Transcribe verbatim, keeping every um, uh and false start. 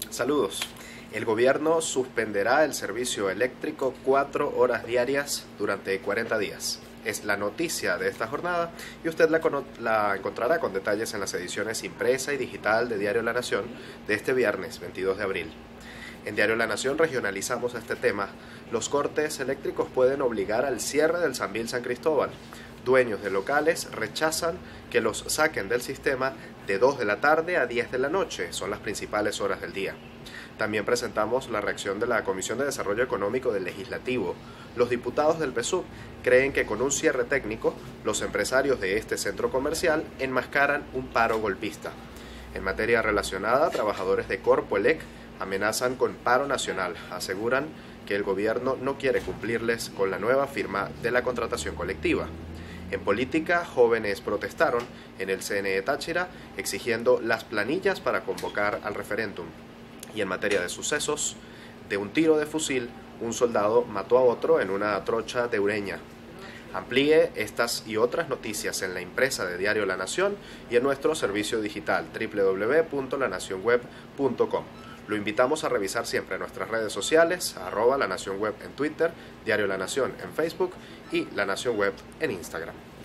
Saludos. El gobierno suspenderá el servicio eléctrico cuatro horas diarias durante cuarenta días. Es la noticia de esta jornada y usted la, la encontrará con detalles en las ediciones impresa y digital de Diario La Nación de este viernes veintidós de abril. En Diario La Nación regionalizamos este tema. Los cortes eléctricos pueden obligar al cierre del Sambil San Cristóbal. Dueños de locales rechazan que los saquen del sistema de dos de la tarde a diez de la noche, son las principales horas del día. También presentamos la reacción de la Comisión de Desarrollo Económico del Legislativo. Los diputados del P S U V creen que con un cierre técnico, los empresarios de este centro comercial enmascaran un paro golpista. En materia relacionada, trabajadores de Corpoelec amenazan con paro nacional. Aseguran que el gobierno no quiere cumplirles con la nueva firma de la contratación colectiva. En política, jóvenes protestaron en el C N E Táchira exigiendo las planillas para convocar al referéndum. Y en materia de sucesos, de un tiro de fusil, un soldado mató a otro en una trocha de Ureña. Amplíe estas y otras noticias en la impresa de Diario La Nación y en nuestro servicio digital doble u doble u doble u punto la nación web punto com. Lo invitamos a revisar siempre nuestras redes sociales, arroba La Nación Web en Twitter, Diario La Nación en Facebook y La Nación Web en Instagram.